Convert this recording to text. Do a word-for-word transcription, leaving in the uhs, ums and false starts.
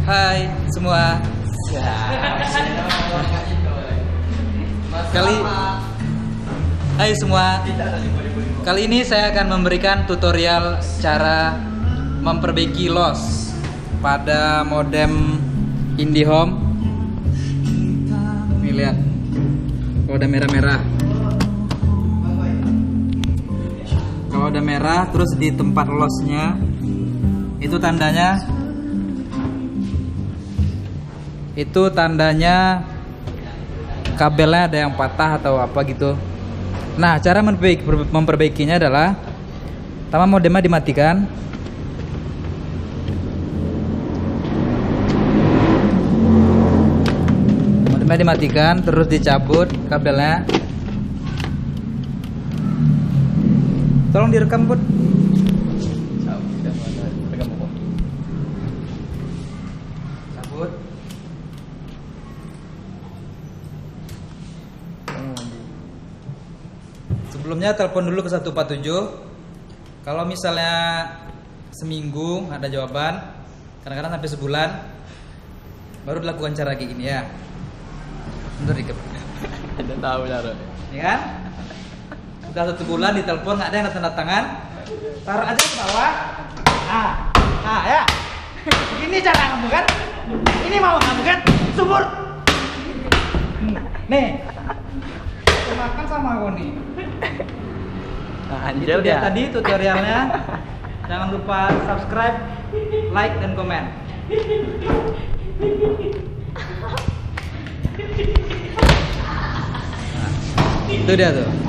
Hai semua. Kali Hai semua. Kali ini saya akan memberikan tutorial cara memperbaiki loss pada modem IndiHome. Nih lihat, kalau udah merah-merah. Kalau udah merah terus di tempat lossnya itu tandanya itu tandanya kabelnya ada yang patah atau apa gitu. Nah, cara memperbaiki, memperbaikinya adalah pertama modemnya dimatikan. Modemnya dimatikan, terus dicabut kabelnya. Tolong direkam, Bud. Cabut. Sebelumnya telepon dulu ke satu empat tujuh. Kalau misalnya seminggu ada jawaban, kadang-kadang sampai sebulan, baru dilakukan cara kayak gini ya. Bentar dikit. Tidak tahu cara. Ya kan? Udah satu bulan ditelepon nggak ada yang tanda tangan, taruh aja ke bawah. Ah, ah ya. Ini cara kamu kan? Ini mau kamu kan? Subur. Nih. Makan sama aku nih. Nah, Itu anjir dia ya. tadi tutorialnya. Jangan lupa subscribe, like, dan komen. Nah, itu dia tuh.